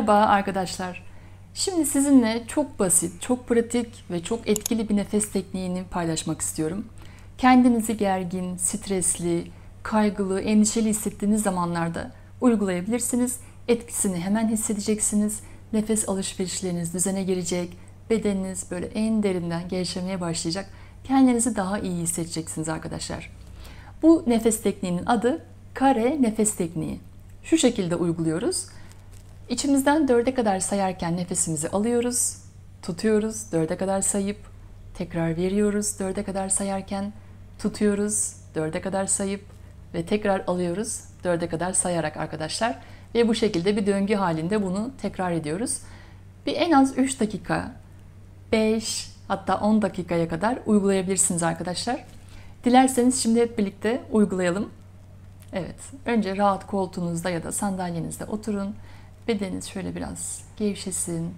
Merhaba arkadaşlar. Şimdi sizinle çok basit, çok pratik ve çok etkili bir nefes tekniğini paylaşmak istiyorum. Kendinizi gergin, stresli, kaygılı, endişeli hissettiğiniz zamanlarda uygulayabilirsiniz. Etkisini hemen hissedeceksiniz. Nefes alışverişleriniz düzene girecek. Bedeniniz böyle en derinden gevşemeye başlayacak. Kendinizi daha iyi hissedeceksiniz arkadaşlar. Bu nefes tekniğinin adı kare nefes tekniği. Şu şekilde uyguluyoruz. İçimizden 4'e kadar sayarken nefesimizi alıyoruz, tutuyoruz, 4'e kadar sayıp tekrar veriyoruz, 4'e kadar sayarken tutuyoruz, 4'e kadar sayıp ve tekrar alıyoruz, 4'e kadar sayarak arkadaşlar. Ve bu şekilde bir döngü halinde bunu tekrar ediyoruz. Bir en az 3 dakika, 5 hatta 10 dakikaya kadar uygulayabilirsiniz arkadaşlar. Dilerseniz şimdi hep birlikte uygulayalım. Evet, önce rahat koltuğunuzda ya da sandalyenizde oturun. Bedeniniz şöyle biraz gevşesin.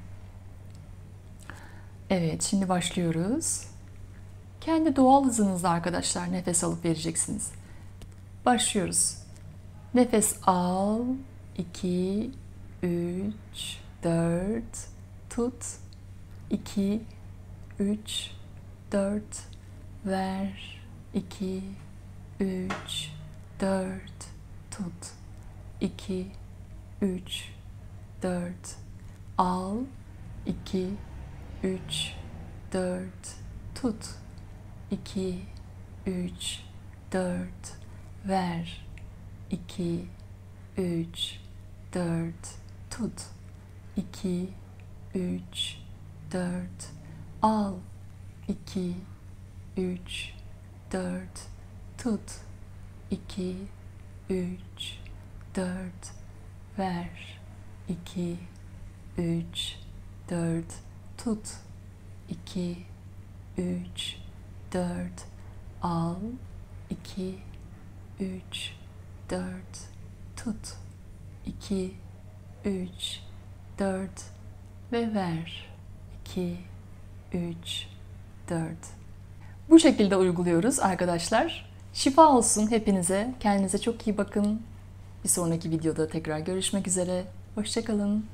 Evet, şimdi başlıyoruz. Kendi doğal hızınızla arkadaşlar nefes alıp vereceksiniz. Başlıyoruz. Nefes al. 2, 3, 4. Tut. 2, 3, 4. Ver. 2, 3, 4. Tut. 2, 3, 4. Al. 2, 3, 4. Tut. 2, 3, 4. Ver. 2, 3, 4. Tut. 2, 3, 4. Al. 2, 3, 4. Tut. 2, 3, 4. Ver. 2, 3, 4. Tut. 2, 3, 4. Al. 2, 3, 4. Tut. 2, 3, 4. Ve ver. 2, 3, 4. Bu şekilde uyguluyoruz arkadaşlar. Şifa olsun hepinize. Kendinize çok iyi bakın. Bir sonraki videoda tekrar görüşmek üzere. Hoşça kalın.